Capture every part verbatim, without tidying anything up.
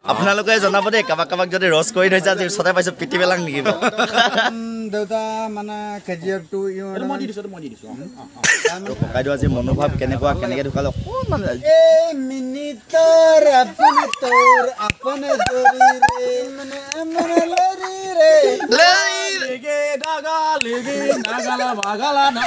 আপোনালোকে জনাব দেই কাবাক কাবাক যদি ৰস কৰি থৈছে আজি ওচৰতে পাইছো পিটি পেলাং নেকি দেউতা মানে কেজিএফ টু মই দি দিছো মই দি দিছো ককাইদেউ আজি মনোভাৱ কেনেকুৱা কেনেকে ঢুকালে অকণমান এই মিনিটৰ আপুনি তোৰ আপনে দৰি ৰে মানে মানে লৰি ৰে লেগে ডাগা লেগে নাগালা বাগালা না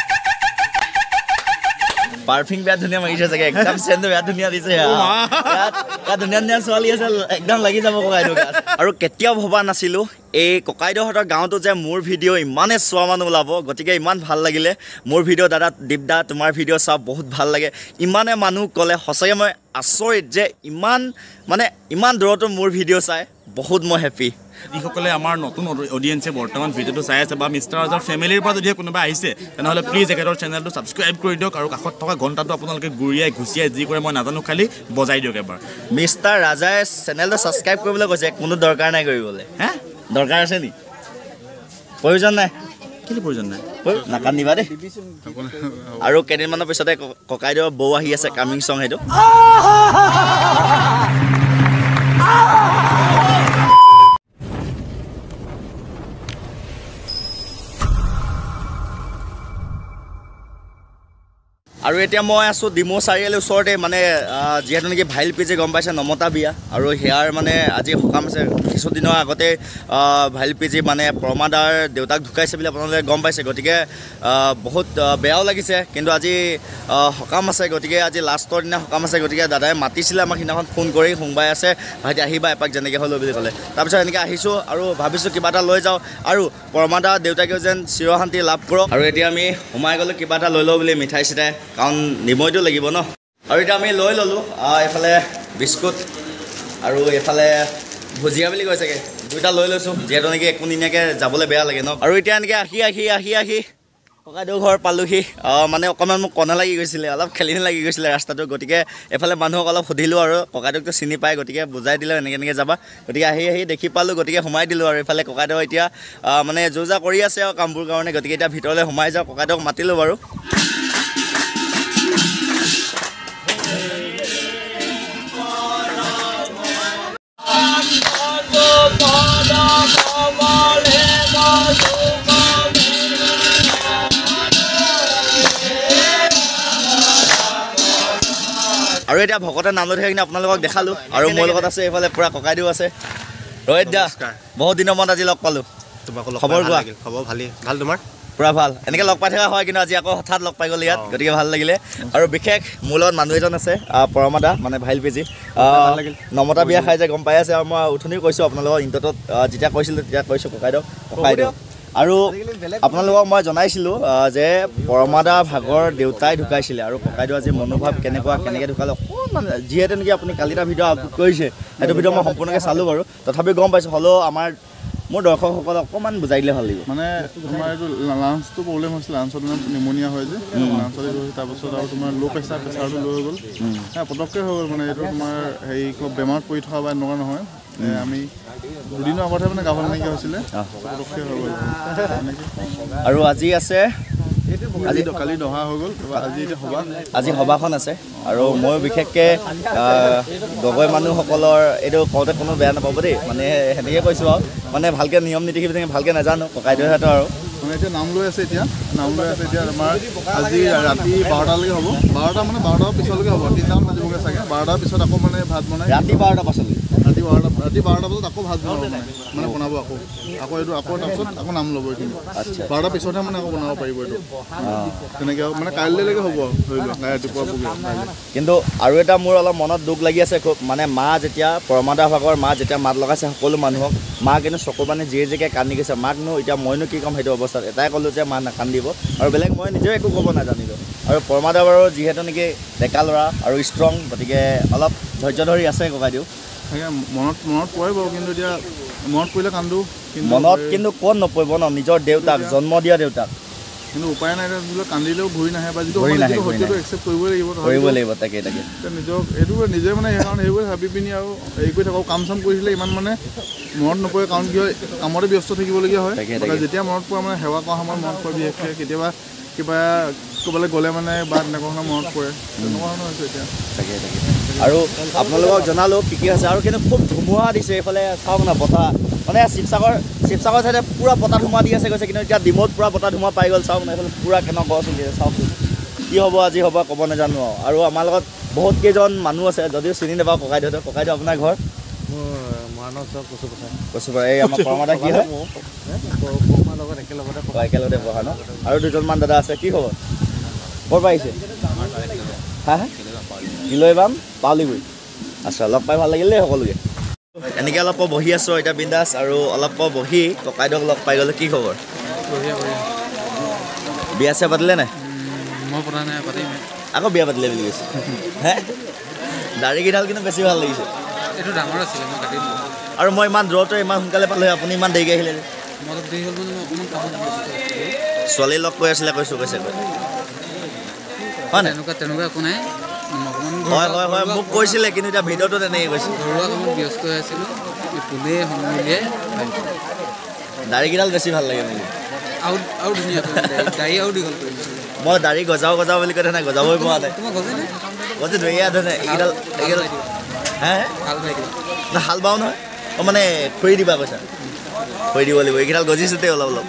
পাৰফিং বেয়া ধুনীয়া মাৰিছে চাগে একদম চেণ্ট বেয়া ধুনীয়া দিছে ইয়াত ধুনীয়া ধুনীয়া ছোৱালী আছে একদম লাগি যাব ককাইদেউ গাত আৰু কেতিয়াও ভবা নাছিলোঁ এই ককাইদেউহঁতৰ গাঁৱতো যে মোৰ ভিডিঅ' ইমানে চোৱা মানুহ ওলাব গতিকে ইমান ভাল লাগিলে মোৰ ভিডিঅ' দাদা দীপদা তোমাৰ ভিডিঅ' চাওঁ বহুত ভাল লাগে ইমানে মানুহ ক'লে সঁচাকৈ মই আচৰিত যে ইমান মানে ইমান দূৰতো মোৰ ভিডিঅ' চাই বহুত মই হেপী যিসকলে আমাৰ নতুন অডিয়েঞ্চে বৰ্তমান ভিডিঅ'টো চাই আছে বা মিষ্টাৰ ৰাজাৰ ফেমিলিৰ পৰা যদি কোনোবা আহিছে তেনেহ'লে প্লিজ এখেতৰ চেনেলটো ছাবস্ক্ৰাইব কৰি দিয়ক আৰু কাষত থকা ঘণ্টাটো আপোনালোকে গুৰিয়াই ঘুচিয়াই যি কৰে মই নাজানো খালি বজাই দিয়ক এবাৰ মিষ্টাৰ ৰাজাই চেনেলটো ছাবস্ক্ৰাইব কৰিবলৈ কৈছে কোনো দৰকাৰ নাই কৰিবলৈ হে দৰকাৰ আছে নি প্ৰয়োজন নাই কেলৈ প্ৰয়োজন নাই নাকান্দিবা দেই আৰু কেইদিনমানৰ পিছতে ককাইদেউ বৌ আহি আছে কামিং চং সেইটো আৰু এতিয়া মই আছোঁ ডিমৌ চাৰিআলিৰ ওচৰতে মানে যিহেতু নেকি ভাইল পিজি গম পাইছে নমতা বিয়া আৰু সেয়াৰ মানে আজি সকাম আছে কিছুদিনৰ আগতে ভাইল পিজি মানে প্ৰমাদাৰ দেউতাক ঢুকাইছে বুলি আপোনালোকে গম পাইছে গতিকে বহুত বেয়াও লাগিছে কিন্তু আজি সকাম আছে গতিকে আজি লাষ্টৰ দিনা সকাম আছে গতিকে দাদাই মাতিছিলে আমাক সিদিনাখন ফোন কৰি সোমবাই আছে ভাইটি আহিবা এপাক যেনেকৈ হ'লেও বুলি ক'লে তাৰপিছত এনেকৈ আহিছোঁ আৰু ভাবিছোঁ কিবা এটা লৈ যাওঁ আৰু প্ৰমাদাৰ দেউতাকেও যেন চিৰশান্তি লাভ কৰক আৰু এতিয়া আমি সোমাই গ'লোঁ কিবা এটা লৈ লওঁ বুলি মিঠাই চিঠাই কাৰণ নিময়টো লাগিব ন আৰু এতিয়া আমি লৈ ল'লোঁ এইফালে বিস্কুট আৰু এইফালে ভুজিয়া বুলি কৈ চাগে দুইটা লৈ লৈছোঁ যিহেতু নেকি একো নিনিয়াকৈ যাবলৈ বেয়া লাগে ন আৰু এতিয়া এনেকৈ আহি আহি আহি আহি ককাইদেউ ঘৰ পালোহি মানে অকণমান মোক কণা লাগি গৈছিলে অলপ খেলিনি লাগি গৈছিলে ৰাস্তাটো গতিকে এফালে মানুহক অলপ সুধিলোঁ আৰু ককাইদেউকতো চিনি পায় গতিকে বুজাই দিলে এনেকৈ এনেকৈ যাবা গতিকে আহি আহি দেখি পালোঁ গতিকে সোমাই দিলোঁ আৰু এইফালে ককাইদেউ এতিয়া মানে যো জা কৰি আছে আৰু কামবোৰ কাৰণে গতিকে এতিয়া ভিতৰলৈ সোমাই যাওঁ ককাইদেউক মাতিলোঁ বাৰু আৰু এতিয়া ভকতে নাম লৈ থাকে কিনে আপোনালোকক দেখালোঁ আৰু মোৰ লগত আছে এইফালে পূৰা ককাইদেউ আছে ৰোহিত দা বহুত দিনৰ মূৰত আজি লগ পালোঁ খবৰ কোৱা খবৰ ভালেই ভাল তোমাৰ পূৰা ভাল এনেকৈ লগ পাই থকা হয় কিন্তু আজি আকৌ হঠাৎ লগ পাই গ'ল ইয়াত গতিকে ভাল লাগিলে আৰু বিশেষ মোৰ লগত মানুহ এজন আছে পৰমাদা মানে ভাইল পিজি নমতা বিয়া খাই যে গম পাই আছে আৰু মই উঠনিও কৈছোঁ আপোনালোকৰ ইণ্টাৰনেটত যেতিয়া কৈছিলোঁ তেতিয়া কৈছোঁ ককাইদেউ ককাইদেউ আৰু আপোনালোকক মই জনাইছিলোঁ যে পৰমাদা ভাগৰ দেউতাই ঢুকাইছিলে আৰু ককাইদেউ আজি মনোভাৱ কেনেকুৱা কেনেকৈ ঢুকালে অকণমান যিহেতু নেকি আপুনি কালি এটা ভিডিঅ' আপলোড কৰিছে সেইটো ভিডিঅ' মই সম্পূৰ্ণকৈ চালোঁ বাৰু তথাপি গম পাইছোঁ হ'লেও আমাৰ মোৰ দৰ্শকসকলক অকণমান বুজাই দিলে ভাল লাগিব মানে তোমাৰ এইটো লাঞ্চটো প্ৰব্লেম হৈছিল লাঞ্চত মানে নিমনিয়া হয় যে লাঞ্চত এইটো তাৰপিছত আৰু তোমাৰ ল' প্ৰেছাৰ প্ৰেছাৰটো লৈ হৈ গ'ল পটককৈ হৈ গ'ল মানে এইটো তোমাৰ হেৰি কিবা বেমাৰত পৰি থকা বা এনেকুৱা নহয় আমি দুদিনৰ আগতহে মানে গাভৰু নাইকিয়া হৈছিলে পটককৈ হৈ গ'ল আৰু আজি আছে আজি কালি দহা হৈ গ'ল আজি এতিয়া সভা আজি সভাখন আছে আৰু ময়ো বিশেষকৈ গগৈ মানুহসকলৰ এইটো কওঁতে কোনো বেয়া নাপাব দেই মানে সেনেকৈ কৈছোঁ আৰু মানে ভালকৈ নিয়ম নীতি তেনেকৈ ভালকৈ নাজানো ককাইদেউহঁতৰ আৰু মানে এতিয়া নাম লৈ আছে এতিয়া নাম লৈ আছে এতিয়া আমাৰ আজি ৰাতি বাৰটালৈকে হ'ব বাৰটা মানে বাৰটাৰ পিছলৈকে হ'ব তিনিটামান বাজিবগৈ চাগে বাৰটাৰ পিছত আকৌ মানে ভাত বনাই ৰাতি বাৰটা পাছলৈ ৰাতি বাৰটা ৰাতি বাৰটা বজাত আকৌ ভাত বনাব মানে মানে বনাব আকৌ আকৌ এইটো আকৌ তাৰপিছত আকৌ নাম ল'ব এইখিনি বাৰটাৰ পিছতহে মানে আকৌ বনাব পাৰিব এইটো তেনেকৈ মানে কাইলৈলৈকে হ'ব ধৰি লোৱা ৰাতিপুৱা কিন্তু আৰু এটা মোৰ অলপ মনত দুখ লাগি আছে খুব মানে মা যেতিয়া পৰমাদা ভাগৰ মা যেতিয়া মাত লগাইছে সকলো মানুহক মা কিন্তু চকু পানী যিয়ে যিকে কান্দি গৈছে মাকনো এতিয়া মইনো কি ক'ম সেইটো অৱস্থাত এটাই ক'লোঁ যে মা নাকান্দিব আৰু বেলেগ মই নিজেও একো ক'ব নাজানিলোঁ আৰু পৰমাদা বাৰু যিহেতু নেকি ডেকা ল'ৰা আৰু ষ্ট্ৰং গতিকে অলপ ধৈৰ্য ধৰি আছে ককাইদেউ মনত মনত পৰে বাৰু কিন্তু এতিয়া মনত পৰিলে কান্দো মনত কিন্তু ক'ত নপৰিব ন নিজৰ দেউতাক জন্ম দিয়া দেউতাক কিন্তু উপায় নাই বোলে কান্দিলেও ঘূৰি নাহে বা যিটো সত্যটো একচেপ্ট কৰিবই লাগিব কৰিব লাগিব তাকে তাকে নিজক এইটো নিজে মানে সেইকাৰণে সেইবোৰ ভাবি পিনি আৰু হেৰি কৰি থাকক কাম চাম কৰিছিলে ইমান মানে মনত নপৰে কাৰণ কি হয় কামতে ব্যস্ত থাকিবলগীয়া হয় যেতিয়া মনত পৰে মানে সেৱা কৰা সময়ত মনত পৰে বিশেষকৈ কেতিয়াবা কিবা ক'ৰবালৈ গ'লে মানে বা তেনেকুৱা ধৰণৰ মনত পৰে তেনেকুৱা ধৰণৰ হৈছে এতিয়া তাকে তাকে আৰু আপোনালোকক জনালোঁ কি কি হৈছে আৰু কিন্তু খুব ধুমুহা দিছে এইফালে চাওক না বতাহ মানে শিৱসাগৰ শিৱসাগৰ চাইডে পূৰা বতাহ ধুমুহা দি আছে গৈছে কিন্তু এতিয়া ডিমৌত পূৰা বতাহ ধুমুহা পাই গ'ল চাওক না এইফালে পূৰা কেনেকুৱা গছ উঠিছে চাওকচোন কি হ'ব আজি হ'ব ক'ব নাজানো আৰু আমাৰ লগত বহুত কেইজন মানুহ আছে যদিও চিনি নাপাওঁ ককাইদেউহঁতক ককাইদেউ আপোনাৰ ঘৰ কচুপাৰা এই আমাৰ পৰমাদা কি হয় একেলগতে পঢ়া ন আৰু দুজনমান দাদা আছে কি খবৰ ক'ৰ পৰা আহিছে হা হা নিলৈ বাম পাউলিগুৰি আচ্ছা লগ পাই ভাল লাগিল দেই সকলোকে এনেকৈ অলপ বহি আছোঁ এতিয়া বিন্দাছ আৰু অলপ বহি ককাইদেউক লগ পাই গ'লোঁ কি খবৰ বিয়া চিয়া পাতিলে নাই আকৌ বিয়া পাতিলে বুলি কৈছে হে দাড়িকেইডাল কিন্তু বেছি ভাল লাগিছে এইটো ডাঙৰ আছিলে মই কাটি দিলোঁ আৰু মই ইমান দূৰতে ইমান সোনকালে পালোঁ আপুনি ইমান দেৰিকৈ আহিলে মই অলপ দেৰি হ'ল মানে মই অকণমান কামত ব্যস্ত আছিলোঁ ছোৱালী লগ কৈ আছিলে কৈছোঁ কৈছে কৈ হয় নাই তেনেকুৱা তেনেকুৱা একো নাই হয় হয় হয় মোক কৈছিলে কিন্তু এতিয়া ভিডিঅ'টো তেনেকৈ কৈছে ঘৰুৱা কামত ব্যস্ত হৈ আছিলোঁ পোনে সময় দাড়িকেইডাল বেছি ভাল লাগে মোক আৰু আৰু ধুনীয়া দাড়ি আৰু দীঘল কৰি মই দাড়ি গজাও গজাও বুলি কৈ নাই গজাবই পোৱা নাই তোমাৰ গজেনে গজি ধুনীয়া ধৰণে এইকেইডাল এইকেইডাল হে ভাল পাই দিবা না হাল বাও নহয় অঁ মানে খৰি দিবা কৈছা খৰি দিব লাগিব এইকেইডাল গজিছোঁতে অলপ অলপ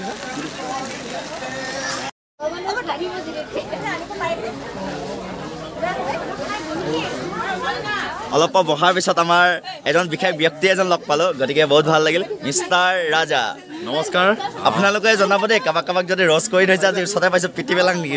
অলপ বহাৰ পিছত আমাৰ এজন বিশেষ ব্যক্তি এজন লগ পালোঁ গতিকে বহুত ভাল লাগিল মিষ্টাৰ ৰাজা নমস্কাৰ আপোনালোকে জনাব দেই কাৰোবাক কাৰোবাক যদি ৰছ কৰি থৈছে আজি ওচৰতে পাইছোঁ পিটি পেলাং নেকি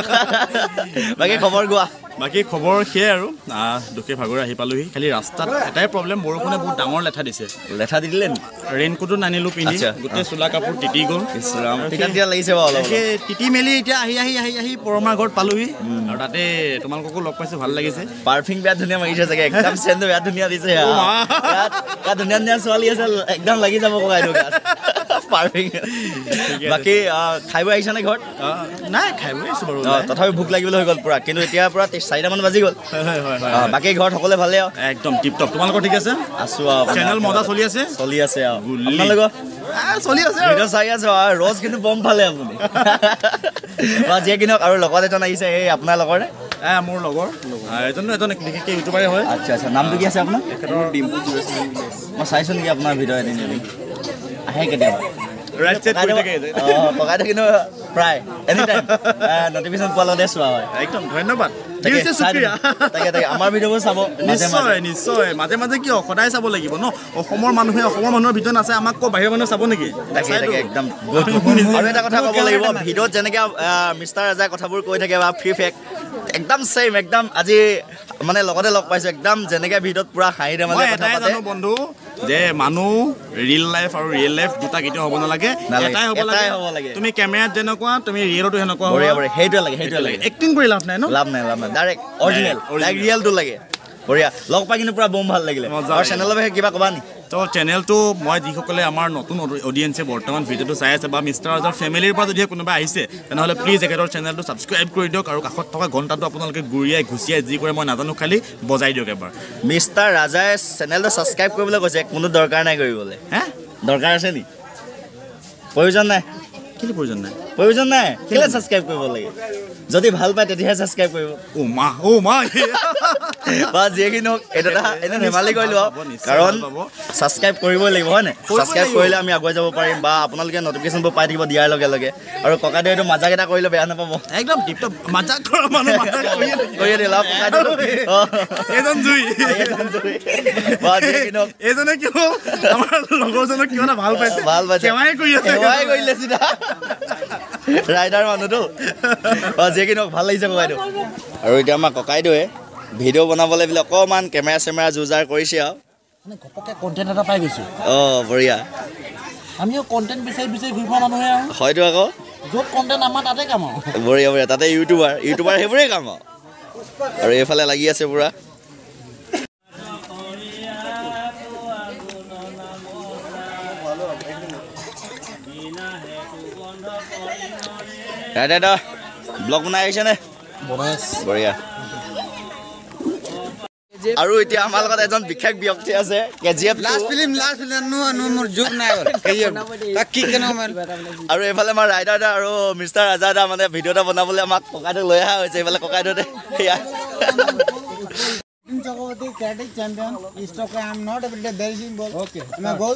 বাকী খবৰ গোৱা বাকী খবৰ সেয়াই আৰু দুখে ভাগৰে আহি পালোহি খালি ৰাস্তাত এটাই প্ৰব্লেম বৰষুণে বহুত ডাঙৰ লেঠা দিছে লেঠা দি দিলে নেকি ৰেইনকোটো নানিলোঁ পিন্ধি গোটেই চোলা কাপোৰ তিতি গ'ল তেতিয়া লাগিছে বাৰু অলপ সেই তিতি মেলি এতিয়া আহি আহি আহি আহি পৰমাৰ ঘৰত পালোহি আৰু তাতে তোমালোককো লগ পাইছোঁ ভাল লাগিছে পাৰফিউম বিৰাট ধুনীয়া মাৰিছে চাগে একদম চেণ্টটো বিৰাট ধুনীয়া দিছে ইয়াত ধুনীয়া ধুনীয়া ছোৱালী আছে একদম লাগি যাব ককাইদেউ গাত পাৰফিউম বাকী খাই বৈ আহিছানে ঘৰত নাই খাই বৈ আছোঁ বাৰু তথাপি ভোক লাগিবলৈ হৈ গ'ল পূৰা কিন্তু এতিয়া পূৰা চাৰিটামান বাজি গ'ল বাকী ঘৰত সকলোৱে ভালে আৰু একদম টিপ টপ তোমালোকৰ ঠিক আছে আছোঁ আৰু চেনেল মজা চলি আছে চলি আছে আৰু আপোনালোকৰ চলি আছে ভিডিঅ' চাই আছোঁ আৰু ৰজ কিন্তু বম ফালে আপুনি যিয়ে কিনক আৰু লগত এজন আহিছে এই আপোনাৰ লগৰে এ মোৰ লগৰ এজনো এজন বিশেষকৈ ইউটিউবাৰে হয় আচ্ছা আচ্ছা নামটো কি আছে আপোনাৰ মই চাইছোঁ নেকি আপোনাৰ ভিডিঅ' এদিন এদিন আহে কেতিয়াবা ককাইদেউ কিন্তু প্ৰায় এনি টাইম নটিফিকেশ্যন পোৱাৰ লগতে চোৱা হয় একদম ধন্যবাদ তাকে তাকে আমাৰ ভিডিঅ'বোৰ চাব নিশ্চয় নিশ্চয় মাজে মাজে কিয় সদায় চাব লাগিব ন অসমৰ মানুহে অসমৰ মানুহৰ ভিডিঅ' নাচায় আমাক কৈ বাহিৰৰ মানুহে চাব নেকি তাকে তাকে একদম আৰু এটা কথা ক'ব লাগিব ভিডিঅ'ত যেনেকৈ মিষ্টাৰ ৰাজাই কথাবোৰ কৈ থাকে বা ফ্ৰী ফেক একদম ছেইম একদম আজি মানে লগতে লগ পাইছোঁ একদম যেনেকৈ ভিডিঅ'ত পূৰা হাঁহি ধেমালি কথা পাতে জানো বন্ধু যে মানুহ ৰিয়েল লাইফ আৰু ৰিয়েল লাইফ দুটা কেতিয়াও হ'ব নালাগে এটাই হ'ব লাগে তুমি কেমেৰাত যেনেকুৱা তুমি ৰিয়েলতো সেনেকুৱা বঢ়িয়া বঢ়িয়া সেইটোৱে লাগে সেইটোৱে লাগে এক্টিং কৰি লাভ নাই ন লাভ নাই লাভ নাই ডাইৰেক্ট অৰিজিনেল ডাইৰেক্ট ৰিয়েলটো লাগে বঢ়িয়া লগ পাই কিন্তু পূৰা বম ভাল লাগিলে আৰু চেনেলৰ বিষয়ে কিবা ক'বা নি তো চেনেলটো মই যিসকলে আমাৰ নতুন অডিয়েঞ্চে বৰ্তমান ভিডিঅ'টো চাই আছে বা মিষ্টাৰ ৰাজাৰ ফেমিলিৰ পৰা যদি কোনোবা আহিছে তেনেহ'লে প্লিজ এখেতৰ চেনেলটো ছাবস্ক্ৰাইব কৰি দিয়ক আৰু কাষত থকা ঘণ্টাটো আপোনালোকে গুৰিয়াই ঘুচিয়াই যি কৰে মই নাজানো খালি বজাই দিয়ক এবাৰ মিষ্টাৰ ৰাজাই চেনেলটো ছাবস্ক্ৰাইব কৰিবলৈ কৈছে কোনো দৰকাৰ নাই কৰিবলৈ হে দৰকাৰ আছে নি প্ৰয়োজন নাই কেলৈ প্ৰয়োজন নাই প্ৰয়োজন নাই কেলৈ ছাবস্ক্ৰাইব কৰিব লাগে যদি ভাল পায় তেতিয়াহে ছাবস্ক্ৰাইব কৰিব অ' মা অ' মা বা যিয়ে কি নহওক এইটো এটা এনে ধেমালি কৰিলোঁ আৰু কাৰণ ছাবস্ক্ৰাইব কৰিবই লাগিব হয় নাই ছাবস্ক্ৰাইব কৰিলে আমি আগুৱাই যাব পাৰিম বা আপোনালোকে নটিফিকেশ্যনবোৰ পাই থাকিব দিয়াৰ লগে লগে আৰু ককাইদেউ এইটো মাজাক এটা কৰিলে বেয়া নাপাব একদম টিপটপ মাজাক কৰা মানুহ কৰিয়ে দিলে আৰু ককাইদেউ এজন জুই বা যিয়ে কি নহওক এইজনে কিয় আমাৰ লগৰজনক কিয় এটা ভাল পাইছে ভাল পাইছে সেৱাই কৰি আছে সেৱাই কৰিলে চিধা ৰাইডাৰ মানুহটো যিয়ে কি নহওক ভাল লাগিছে ককাইদেউ আৰু এতিয়া আমাৰ ককাইদেৱে ভিডিঅ' বনাবলৈ বোলে অকণমান কেমেৰা চেমেৰা যোজাৰ কৰিছে আৰু মানে ঘপককৈ কণ্টেণ্ট এটা পাই গৈছোঁ অঁ বঢ়িয়া আমিও কণ্টেণ্ট বিচাৰি বিচাৰি ঘূৰি পোৱা মানুহে আৰু হয়তো আকৌ য'ত কণ্টেণ্ট আমাৰ তাতে কাম আৰু বঢ়িয়া বঢ়িয়া তাতে ইউটিউবাৰ ইউটিউবাৰ সেইবোৰেই কাম আৰু আৰু এইফালে লাগি আছে পূৰা দাদা ব্লগ বনাই আহিছেনে বঢ়িয়া আৰু এতিয়া আমাৰ লগত এজন বিশেষ ব্যক্তি আছে KGF last film last film no no মোৰ যোগ নাই কেজিএফ তাক কি কেন আৰু এইফালে আমাৰ ৰাইডাৰ দা আৰু মিষ্টাৰ ৰাজা দা মানে ভিডিঅ' এটা বনাবলৈ আমাক ককাইদেউক লৈ অহা হৈছে এইফালে ককাইদেউতে Chakoti karate champion. East of I am not every day Belgian ball. Okay. My goal.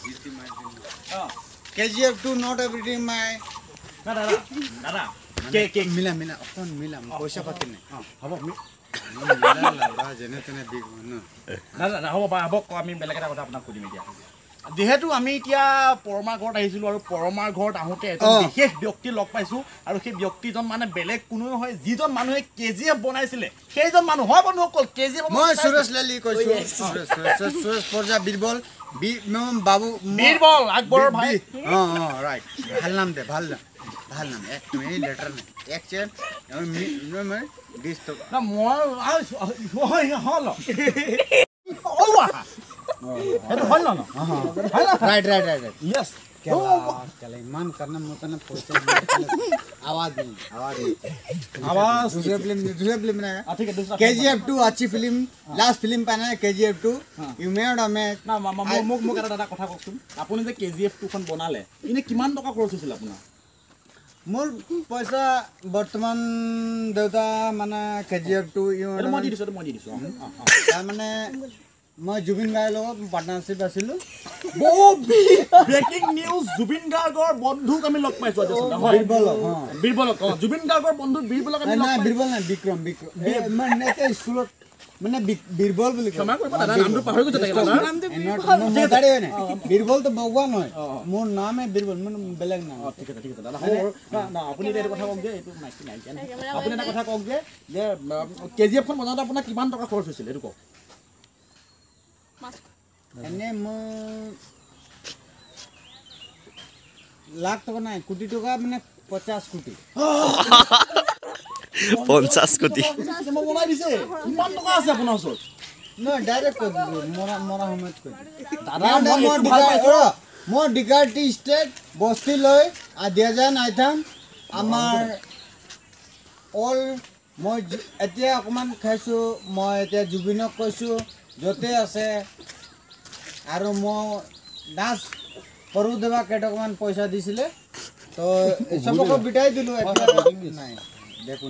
K G F two not every day my. দাদা দাদা কে কে Mila mila. Often mila. Poisa pati ne. হ'ব Mila la jene tene big no. দাদা দাদা হ'ব বা হ'ব ক আমি বেলেগ এটা কথা আপোনাক সুধিম এতিয়া যিহেতু আমি এতিয়া পৰমাৰ ঘৰত আহিছিলোঁ আৰু পৰমাৰ ঘৰত আহোঁতে এজন বিশেষ ব্যক্তি লগ পাইছোঁ আৰু সেই ব্যক্তিজন মানে বেলেগ কোনো নহয় যিজন মানুহে কে জি এফ বনাইছিলে সেইজন মানুহ হয় বন্ধুসকল কে জি এফ মই সুৰেশ লালি কৈছো সুৰেশ পৰজা বীৰবল বাবু বীৰবল আকবৰৰ ভাই অ অ ৰাইট ভাল নাম দে ভাল নাম ভাল নাম এক মিনিট লেটাৰ নাই এক চেন মই দিছ তো না মই হয় হল ওৱা সেইটো হল ন राइट राइट राइट यस चले मान करना मतलब पहुंचे आवाज नहीं आवाज नहीं आवाज दूसरे फिल्म दूसरे फिल्म में ठीक है दूसरा केजीएफ टू अच्छी फिल्म लास्ट फिल्म पाना है KGF two you made a match না মোক মোক এটা দাদা কথা কওকচোন আপুনি যে কেজিএফ টুখন বনালে ইনে কিমান টকা খৰচ হৈছিল আপোনাৰ मोर पैसा वर्तमान देउता माने केजीएफ टू यू মই দি দিছোঁ মই দি দিছোঁ তাৰ মানে মই জুবিন গাৰ্গৰ লগত পাৰ্টনাৰশ্বিপ আছিলো ব্ৰেকিং নিউজ জুবিন গাৰ্গৰ বন্ধুক আমি লগ পাইছোঁ আজি বীৰবলক বীৰবলক জুবিন গাৰ্গৰ বন্ধু বীৰবলক আমি লগ নাই বীৰবল নাই বিক্ৰম বিক্ৰম মানে একে স্কুলত মানে বীৰবল বুলি কয় ক্ষমা কৰিব দাদা নামটো পাহৰি গৈছে তাকে দাদা বীৰবল তো ভগৱান হয় মোৰ নামে বীৰবল মানে বেলেগ নাম ঠিক আছে ঠিক আছে দাদা হ'ব না আপুনি এইটো কথা কওক যে এইটো নাইকি নাইকি আপুনি এটা কথা কওক যে যে কেজিএফখন বনাওঁতে আপোনাৰ কিমান টকা খৰচ হৈছিল এইটো কওক এনে মই লাখ টকা নাই কোটি টকা মানে পঞ্চাছ কোটি পঞ্চাছ কোটি মই বনাই দিছে ইমান টকা আছে আপোনাৰ ওচৰত নহয় ডাইৰেক্ট কৈ দিছোঁ মৰা মৰা সময়ত কৈ দাদা দিছোঁ মই ডিগাৰ টি ষ্টেট বস্তি লৈ দিয়া যায় নাইথাম আমাৰ অল মই এতিয়া অকণমান খাইছোঁ মই এতিয়া জুবিনক কৈছোঁ য'তে আছে আৰু মই নাচ সৰু দেৱা কেইটকামান পইচা দিছিলে তো চবকে বিটাই দিলোঁ এতিয়া নাই দেখোন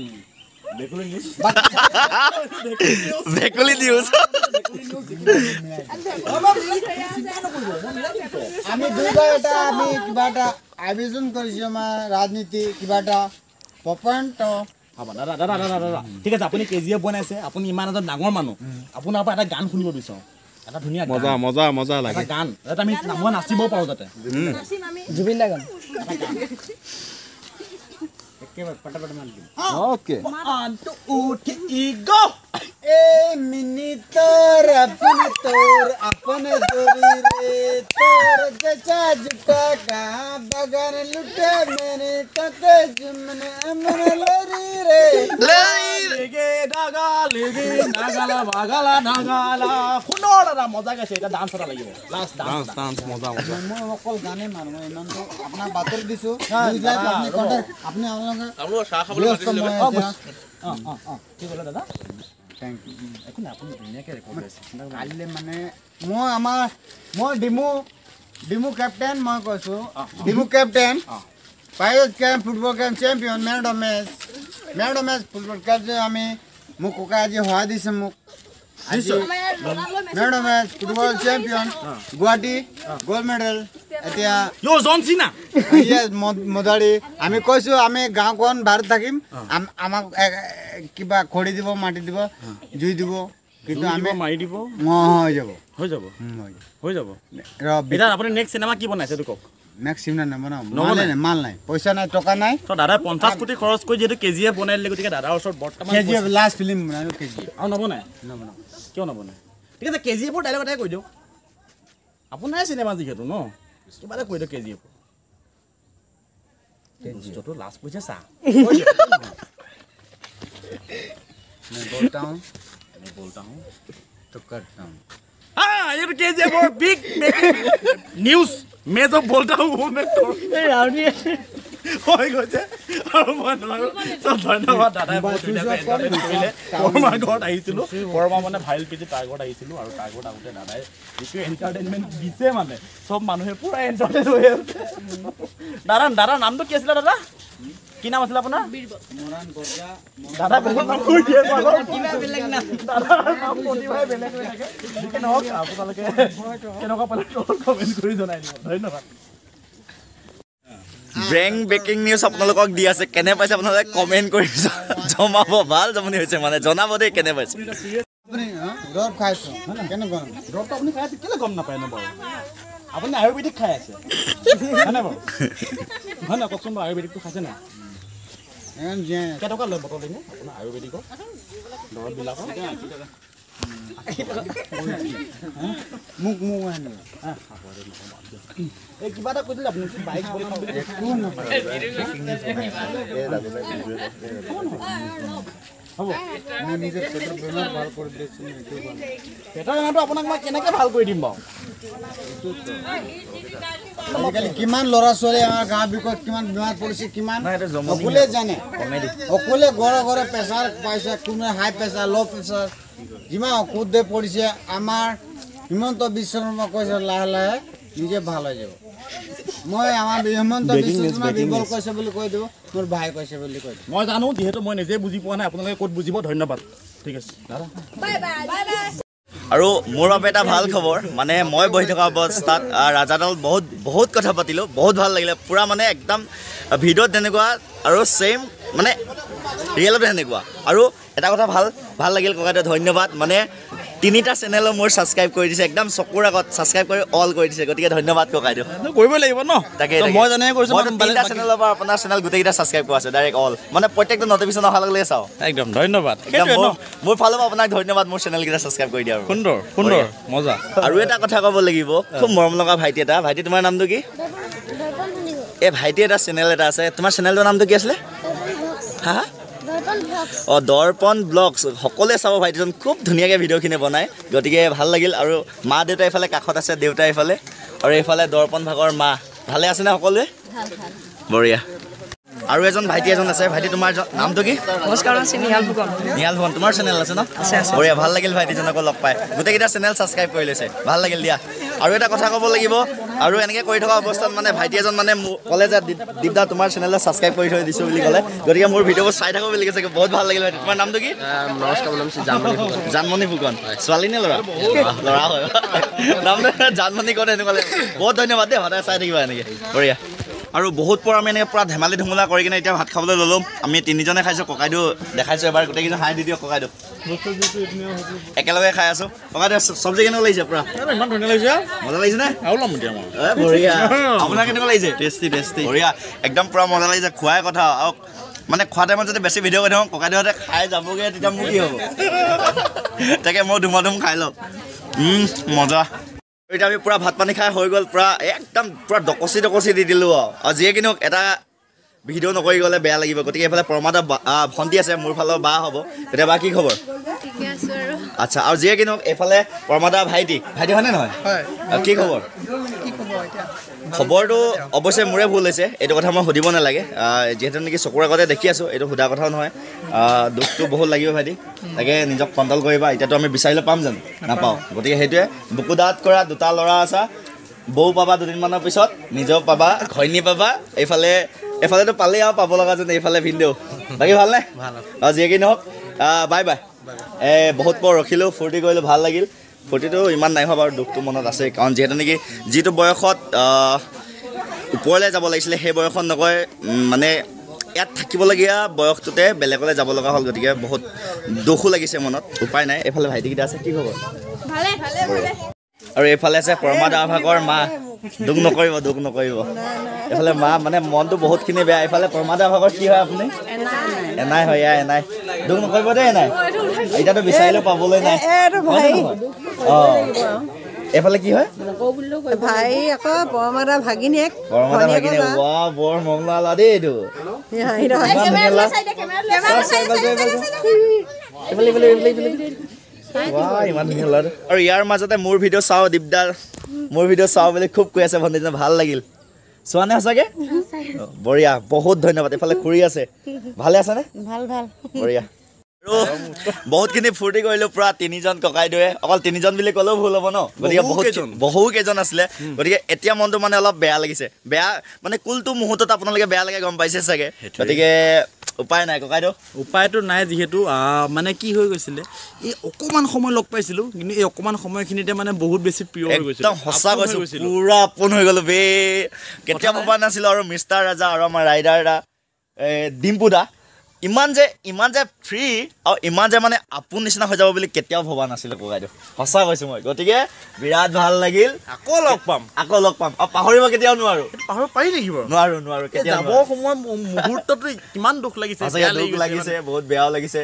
ভেকুলী নিউজ আমি দুইবাৰ এটা আমি কিবা এটা আয়োজন কৰিছোঁ আমাৰ ৰাজনীতি কিবা এটা পপইণ্ট হ'ব দাদা দাদা দাদা দাদা ঠিক আছে আপুনি কেজিএফ বনাইছে আপুনি ইমান এজন ডাঙৰ মানুহ আপোনাৰ পৰা এটা গান শুনিব বিচাৰোঁ এটা ধুনীয়া মজা মজা মজা লাগে এটা গান যাতে আমি মই নাচিব পাৰোঁ যাতে জুবিন দা গান একেবাৰে পটাপট মান দিম ওকে উঠি গো এ মিনিটৰ আপুনি তোৰ আপনে দৰি ৰে তোৰ জচা জুটা কা বাগান লুটে মেনে ততে জুমনে আমনে লৰি ৰে লেগে ডাগা লেগে নাগালা বাগালা নাগালা শুনৰ দাদা মজা গাইছে এটা ডান্স এটা লাগিব লাষ্ট ডান্স ডান্স মজা মজা মই অকল গানে মাৰো মই ইমানটো আপোনাক বাতৰি দিছোঁ আপুনি কণ্টেক্ট আপুনি আপোনালোকে চাহ খাবলৈ মাতিছিলে অঁ অঁ অঁ কি ক'লে দাদা থেংক ইউ একো নাই আপুনি ধুনীয়াকৈ ৰেকৰ্ড কৰিছে কাইলৈ মানে মই আমাৰ মই ডিমু ডিমু কেপ্টেইন মই কৈছোঁ Dimu captain pilot camp football camp champion man of match man of match football camp যে আমি মোক ককাই আজি সহায় দিছে মোক man of match football champion Guwahati gold medal এতিয়া ইয়' জন চিনা মদাৰী আমি কৈছোঁ আমি গাঁওখন ভাৰত থাকিম আমাক কিবা খৰি দিব মাটি দিব জুই দিব কিন্তু আমি মাৰি দিব হৈ যাব হৈ যাব হৈ যাব ৰ এতিয়া আপুনি নেক্সট চিনেমা কি বনাইছে এইটো কওক নেক্সট চিনেমা নবনাওঁ মাল নাই মাল নাই পইচা নাই টকা নাই তো দাদাই পঞ্চাছ কোটি খৰচ কৰি যিহেতু কেজিএফ বনাই দিলে গতিকে দাদাৰ ওচৰত বৰ্তমান কেজিএফ লাষ্ট ফিল্ম বনালোঁ কেজিএফ আৰু নবনাই নবনাওঁ কিয় নবনাই ঠিক আছে কেজিএফৰ ডাইলগ এটাই কৈ দিওঁ আপোনাৰ চিনেমা যিহেতু ন কিবা এটা কৈ দিওঁ কেজিএফৰ বস্তুটো লাষ্ট পইচা চা मैं बोलता हूँ मैं बोलता हूँ तो करता हूँ हाँ ये तो केजीएफ और बिग न्यूज़ मैं जो बोलता हूँ वो मैं হৈ গৈছে আৰু মই চব ধন্যবাদ দাদাই বহুত ধুনীয়াকৈ এণ্টাৰটেইন কৰিলে পৰমাৰ ঘৰত আহিছিলোঁ পৰমা মানে ভাইল পিজি তাৰ ঘৰত আহিছিলোঁ আৰু তাৰ ঘৰত আহোঁতে দাদাই যিটো এণ্টাৰটেইনমেণ্ট দিছে মানে চব মানুহে পূৰা এণ্টাৰটেইন হৈ আছে দাদা দাদাৰ নামটো কি আছিলে দাদা কি নাম আছিল আপোনাৰ দাদা বেলেগ নাম কৈ দিয়ে কিবা বেলেগ নাম দাদাৰ নাম প্ৰতিভাই বেলেগ বেলেগ থাকে যিকে নহওক আপোনালোকে কেনেকুৱা পালে কমেণ্ট কৰি জনাই দিব ধন্যবাদ ব্ৰেং ব্ৰেকিং নিউজ আপোনালোকক দি আছে কেনে পাইছে আপোনালোকে কমেণ্ট কৰি জমাব ভাল জমনি হৈছে মানে জনাব দেই কেনে পাইছে আপুনি দৰৱ খাইছোঁ কেনেকুৱা দৰৱটো আপুনি খাই আছে কেলে গম নাপায় ন বাৰু আপুনি আয়ুৰ্বেদিক খাই আছে হয়নে বাৰু হয় নাই কওকচোন বাৰু আয়ুৰ্বেদিকটো খাইছে নাই ইমান জীয়াই কেইটকা লয় বটল এনে আপোনাৰ আয়ুৰ্বেদিকৰ দৰৱবিলাকৰ মোক মোক আনিব এই কিবা এটা কৈছিলে আপুনি বাইক হ'ব মই নিজে পেটৰ বেমাৰ ভাল কৰি দিছোঁ এইটো ভাল পেটৰ বেমাৰটো আপোনাক মই কেনেকৈ ভাল কৰি দিম বাৰু আজিকালি কিমান ল'ৰা ছোৱালী আমাৰ গাঁৱৰ বিষয়ত কিমান বেমাৰ পৰিছে কিমান সকলোৱে জানে সকলোৱে ঘৰে ঘৰে প্ৰেছাৰ পাইছে কোনোৱে হাই প্ৰেছাৰ ল' প্ৰেছাৰ যিমান ঔষধে পৰিছে আমাৰ হিমন্ত বিশ্ব শৰ্মা কৈছে লাহে লাহে নিজে ভাল হৈ যাব মই আমাৰ হিমন্ত বিশ্ব শৰ্মা বিবল কৈছে বুলি কৈ দিব মোৰ ভাই কৈছে বুলি কৈ দিব মই জানো যিহেতু মই নিজে বুজি পোৱা নাই আপোনালোকে ক'ত বুজিব ধন্যবাদ ঠিক আছে দাদা আৰু মোৰ বাবে এটা ভাল খবৰ মানে মই বহি থকা অৱস্থাত ৰাজাডাল বহুত বহুত কথা পাতিলোঁ বহুত ভাল লাগিলে পূৰা মানে একদম ভিডিঅ'ত তেনেকুৱা আৰু ছেইম মানে ৰিয়েলতো সেনেকুৱা আৰু এটা কথা ভাল ভাল লাগিল ককাইদেউ ধন্যবাদ মানে তিনিটা চেনেলো মোৰ ছাবস্ক্ৰাইব কৰি দিছে একদম চকুৰ আগত ছাবস্ক্ৰাইব কৰি অল কৰি দিছে গতিকে ধন্যবাদ ককাইদেউ কৰিবই লাগিব ন তাকে মই জানে কৰিছোঁ তিনিটা চেনেলৰ পৰা আপোনাৰ চেনেল গোটেইকেইটা ছাবস্ক্ৰাইব কৰা আছে ডাইৰেক্ট অল মানে প্ৰত্যেকটো নটিফিকেশ্যন অহাৰ লগে লগে চাওঁ একদম ধন্যবাদ একদম মোৰ- মোৰ ফালৰ পৰা আপোনাক ধন্যবাদ মোৰ চেনেলকেইটা ছাবস্ক্ৰাইব কৰি দিয়াৰ বাবে। সুন্দৰ সুন্দৰ মজা আৰু এটা কথা ক'ব লাগিব খুব মৰম লগা ভাইটি এটা ভাইটি তোমাৰ নামটো কি এই ভাইটি এটা চেনেল এটা আছে তোমাৰ চেনেলটোৰ নামটো কি আছিলে হা হা অঁ দৰ্পণ ব্লগছ সকলোৱে চাব ভাইটিজন খুব ধুনীয়াকৈ ভিডিঅ'খিনি বনায় গতিকে ভাল লাগিল আৰু মা দেউতা এইফালে কাষত আছে দেউতা এইফালে আৰু এইফালে দৰ্পণ ভাগৰ মা ভালে আছেনে সকলোৱে বঢ়িয়া আৰু এজন ভাইটি এজন আছে ভাইটি তোমাৰ জ- নামটো কি নমস্কাৰ আছে নিহাল ফুকন নিহাল ভন তোমাৰ চেনেল আছে ন বঢ়িয়া ভাল লাগিল ভাইটিজনকো লগ পাই গোটেইকেইটা চেনেল ছাবস্ক্ৰাইব কৰি লৈছে ভাল লাগিল দিয়া আৰু এটা কথা ক'ব লাগিব আৰু এনেকৈ কৰি থকা অৱস্থাত মানে ভাইটি এজন মানে মোক ক'লে যে দীপ- দীপদা তোমাৰ চেনেলটো ছাবস্ক্ৰাইব কৰি থৈ দিছোঁ বুলি ক'লে গতিকে মোৰ ভিডিঅ'বোৰ চাই থাকোঁ বুলি কৈছে বহুত ভাল লাগিল ভাইটি তোমাৰ নামটো কি নমস্কাৰ মোৰ নাম হৈছে জানমণি ফুকন জানমণি ফুকন ছোৱালী নে ল'ৰা ল'ৰা হয় নামটো জানমণি কয় এনেকুৱা লাগে বহুত ধন্যবাদ দেই সদায় চাই থাকিবা এনেকৈ বঢ়িয়া আৰু বহুত পৰা আমি এনেকৈ পূৰা ধেমালি ধুমুলা কৰি কিনে এতিয়া ভাত খাবলৈ ল'লোঁ আমি তিনিজনে খাইছোঁ ককাইদেউ দেখাইছোঁ এবাৰ গোটেইকেইজন হাঁহি দি দিয়ক ককাইদেউ একেলগে খাই আছোঁ ককাইদেউ চব্জি কেনেকুৱা লাগিছে পূৰা ইমান ধুনীয়া লাগিছে মজা লাগিছে নে আৰু ল'ম এতিয়া মই এ বঢ়িয়া আপোনাৰ কেনেকুৱা লাগিছে টেষ্টি টেষ্টি বঢ়িয়া একদম পূৰা মজা লাগিছে খোৱাই কথা আৰু মানে খোৱা টাইমত যদি বেছি ভিডিঅ' কৰি থাকোঁ ককাইদেউহঁতে খাই যাবগৈ তেতিয়া মোৰ কি হ'ব তাকে মই ধুমা ধুম খাই লওক মজা এতিয়া আমি পূৰা ভাত পানী খাই হৈ গ'ল পূৰা একদম পূৰা ডকচি ডকচি দি দিলোঁ আৰু যিয়ে কি নহওক এটা ভিডিঅ' নকৰি গ'লে বেয়া লাগিব গতিকে এইফালে প্ৰমাদা ভণ্টি আছে মোৰ ফালৰ বা হ'ব এতিয়া বা কি খবৰ আচ্ছা আৰু যিয়ে কি নহওক এইফালে প্ৰমাদা ভাইটি ভাইটি হয়নে নহয় কি খবৰ খবৰটো অৱশ্যে মোৰে ভুল হৈছে এইটো কথা মই সুধিব নালাগে যিহেতু নেকি চকুৰ আগতে দেখি আছোঁ এইটো সোধা কথাও নহয় দুখটো বহুত লাগিব ভাইটি তাকে নিজক কণ্ট্ৰল কৰিবা এতিয়াতো আমি বিচাৰিলে পাম জানো নাপাওঁ গতিকে সেইটোৱে বুকু দাঁত কৰা দুটা ল'ৰা আছা বৌ পাবা দুদিনমানৰ পিছত নিজেও পাবা ঘৈণী পাবা এইফালে এইফালেতো পালেই আৰু পাব লগা যেন এইফালে ভিনদেউ বাকী ভালনে আৰু যিয়ে কি নহওক বাই বাই এই বহুত পৰ ৰখিলোঁ ফূৰ্তি কৰিলোঁ ভাল লাগিল ফূৰ্তিটো ইমান নাই হোৱা বাৰু দুখটো মনত আছে কাৰণ যিহেতু নেকি যিটো বয়সত ওপৰলৈ যাব লাগিছিলে সেই বয়সত নকয় মানে ইয়াত থাকিবলগীয়া বয়সটোতে বেলেগলৈ যাব লগা হ'ল গতিকে বহুত দুখো লাগিছে মনত উপায় নাই এইফালে ভাইটিকেইটা আছে কি খবৰ আৰু এইফালে আছে প্ৰমাদা ভাগৰ মা দুখ নকৰিব দুখ নকৰিব এইফালে মা মানে মনটো বহুতখিনি বেয়া এইফালে প্ৰমাদা ভাগৰ কি হয় আপুনি এনাই হয় এয়া এনাই দুখ নকৰিব দেই এনাই এতিয়াতো বিচাৰিলেও পাবলৈ নাই অঁ এইফালে কি হয় ভাই আকৌ পৰমাদা ভাগিনীয়েক প্ৰমাদা ভাগিনী ৱা বৰ মংলা দেই এইটো ইমান ধুনীয়া ল'ৰা আৰু ইয়াৰ মাজতে মোৰ ভিডিঅ' চাওঁ দীপদাৰ মোৰ ভিডিঅ' চাওঁ বুলি খুব কৈ আছে ভণ্টিজনে ভাল লাগিল চোৱা নে সঁচাকৈ বঢ়িয়া বহুত ধন্যবাদ এইফালে খুৰী আছে ভালে আছেনে ভাল ভাল বঢ়িয়া বহুতখিনি ফূৰ্তি কৰিলোঁ পুৰা তিনিজন ককাইদেৱে অকল তিনিজন বুলি ক'লেও ভুল হ'ব ন গতিকে বহুত বহু কেইজন আছিলে গতিকে এতিয়া মনটো মানে অলপ বেয়া লাগিছে বেয়া মানে কোনটো মুহূৰ্তত আপোনালোকে বেয়া লাগে গম পাইছে চাগে গতিকে উপায় নাই ককাইদেউ উপায়টো নাই যিহেতু মানে কি হৈ গৈছিলে এই অকণমান সময় লগ পাইছিলোঁ কিন্তু এই অকণমান সময়খিনিতে মানে বহুত বেছি প্ৰিয় হৈ গৈছিল একদম সঁচা কৈছোঁ পুৰা আপোন হৈ গ'লো বে কেতিয়া ভবা নাছিলোঁ আৰু মিষ্টাৰ ৰাজা আৰু আমাৰ ৰাইডাৰ দা ডিম্পু দা ইমান যে ইমান যে ফ্ৰী আৰু ইমান যে মানে আপোন নিচিনা হৈ যাব বুলি কেতিয়াও ভবা নাছিলোঁ ককাইদেউ সঁচা কৈছোঁ মই গতিকে বিৰাট ভাল লাগিল আকৌ লগ পাম আকৌ লগ পাম আৰু পাহৰিব কেতিয়াও নোৱাৰোঁ পাহৰিব পাৰি নেকি বাৰু নোৱাৰোঁ নোৱাৰোঁ কেতিয়াও যাবৰ সময় মুহূৰ্ততো কিমান দুখ লাগিছে দুখ লাগিছে বহুত বেয়াও লাগিছে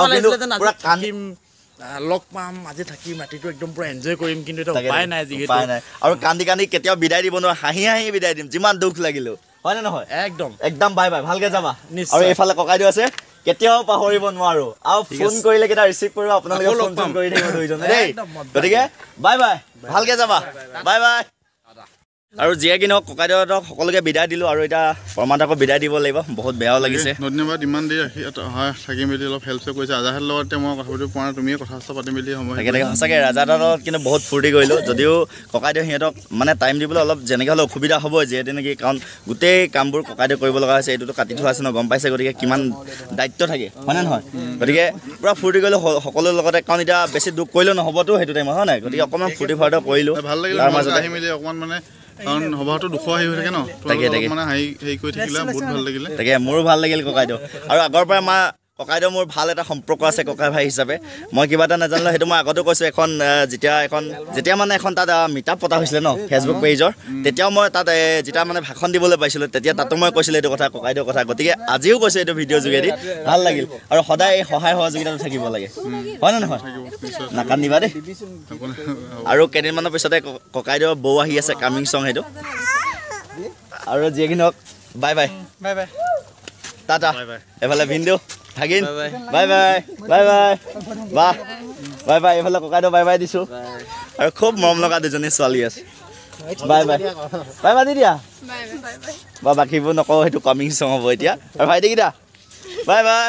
লগ পাম আজি থাকিম ৰাতিটো একদম পুৰা এনজয় কৰিম কিন্তু এটা উপায় নাই যিহেতু উপায় নাই আৰু কান্দি কান্দি কেতিয়াও বিদায় দিব নোৱাৰোঁ হাঁহি হাঁহি বিদায় দিম যিমান দুখ লাগিলেও হয় নে নহয় একদম একদম বাই বাই ভালকে যাবা আৰু এইফালে ককাইদেউ আছে কেতিয়াও পাহৰিব নোৱাৰোঁ আৰু ফোন কৰিলে কেইটা ৰিচিভ কৰিব আপোনালোকে ফোন ফোন কৰি থাকিব দুইজনে দেই গতিকে বাই বাই ভালকে যাবা বাই বাই আৰু যিয়ে কি নহওক ককাইদেউহঁতক সকলোকে বিদায় দিলোঁ আৰু এতিয়া প্ৰমাদকো বিদায় দিব লাগিব বহুত বেয়াও লাগিছে ধন্যবাদ ইমান দেৰি ৰাখি থাকি মেলি অলপ হেল্প কৰিছে আজাহঁতৰ লগত মই কথা পাতিব পৰা নাই তুমিয়ে কথা চথা পাতি মেলি সময় তাকে তাকে সঁচাকৈ ৰাজাহঁতৰ লগত কিন্তু বহুত ফূৰ্তি কৰিলোঁ যদিও ককাইদেউ সিহঁতক মানে টাইম দিবলৈ অলপ যেনেকৈ হ'লেও অসুবিধা হ'ব যিহেতু নেকি কাৰণ গোটেই কামবোৰ ককাইদেউ কৰিব লগা হৈছে এইটোতো কাটি থোৱা আছে ন গম পাইছে গতিকে কিমান দায়িত্ব থাকে হয়নে নহয় গতিকে পূৰা ফূৰ্তি কৰিলোঁ সকলোৰে লগতে কাৰণ এতিয়া বেছি দুখ কৰিলেও নহ'বতো সেইটো টাইমত হয় নাই গতিকে অকণমান ফূৰ্তি ফাৰ্তা কৰিলোঁ ভাল লাগিলে তাৰ মাজতে আহি মেলি অকণমান মানে কাৰণ সভাটো দুশ আহি হৈ থাকে ন তাকে তাকে মানে হাঁহি হেৰি কৰি থাকিলে বহুত ভাল লাগিলে তাকে মোৰো ভাল লাগিল ককাইদেউ আৰু আগৰ পৰা আমাৰ ককাইদেউ মোৰ ভাল এটা সম্পৰ্ক আছে ককাই ভাই হিচাপে মই কিবা এটা নাজানিলোঁ সেইটো মই আগতেও কৈছোঁ এখন যেতিয়া এখন যেতিয়া মানে এখন তাত মিটআপ পতা হৈছিলে ন ফেচবুক পেজৰ তেতিয়াও মই তাত যেতিয়া মানে ভাষণ দিবলৈ পাইছিলোঁ তেতিয়া তাতো মই কৈছিলোঁ এইটো কথা ককাইদেউৰ কথা গতিকে আজিও কৈছোঁ এইটো ভিডিঅ' যোগেদি ভাল লাগিল আৰু সদায় এই সহায় সহযোগিতাটো থাকিব লাগে হয় নে নহয় নাকান্দিবা দেই আৰু কেইদিনমানৰ পিছতে ককাইদেউৰ বৌ আহি আছে কামিং চং সেইটো আৰু যিয়ে কি নহওক bye bye bye bye Tata এফালে ভিনদেউ থাকিন বাই বাই বাই বাই বাহ বাই বাই এইফালে ককাইদেউ বাই বাই দিছোঁ আৰু খুব মৰম লগা দুজনী ছোৱালী আছে bye bye bye by the দিয়া বা বাকীবোৰ নকওঁ সেইটো কামিং চং হ'ব এতিয়া আৰু ভাইটিকেইটা বাই বাই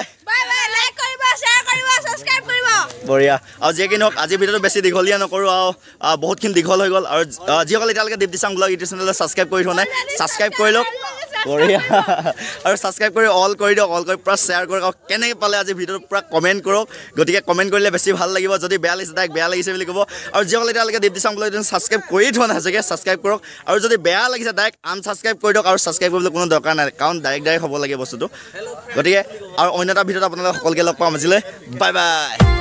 বঢ়িয়া আৰু যিয়ে কি নহওক আজিৰ ভিডিঅ'টো বেছি দীঘলীয়া নকৰোঁ আৰু বহুতখিনি দীঘল হৈ গ'ল আৰু যিসকল এতিয়ালৈকে দীপ্তি চাং ব্লগ ইউটিউব চেনেলত ছাবস্ক্ৰাইব কৰি থোৱা নাই ছাবস্ক্ৰাইব কৰি লওক বঢ়িয়া আৰু ছাবস্ক্ৰাইব কৰি অল কৰি দিয়ক অল কৰি পূৰা শ্বেয়াৰ কৰক আৰু কেনেকৈ পালে আজি ভিডিঅ'টো পূৰা কমেণ্ট কৰক গতিকে কমেণ্ট কৰিলে বেছি ভাল লাগিব যদি বেয়া লাগিছে তাইক বেয়া লাগিছে বুলি ক'ব আৰু যিসকল এতিয়ালৈকে দীপ্তি চাং ব্লগ ছাবস্ক্ৰাইব কৰি থোৱা নাই চাগে ছাবস্ক্ৰাইব কৰক আৰু যদি বেয়া লাগিছে ডাইৰেক্ট আনছাবস্ক্ৰাইব কৰি দিয়ক আৰু ছাবস্ক্ৰাইব কৰিবলৈ কোনো দৰকাৰ নাই কাৰণ ডাইৰেক্ট ডাইৰেক্ট হ'ব লাগে বস্তুটো গতিকে আৰু অন্য এটা ভিডিঅ'ত আপোনালোকে সকলোকে লগ পাম আজিলৈ বাই বাই